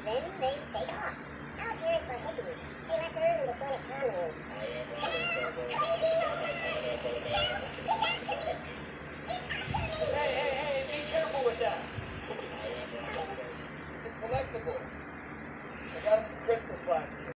Then they take off. Our parents were hippies. They left early to join a commune. Hey, be careful with that. It's a collectible. I got it for Christmas last year.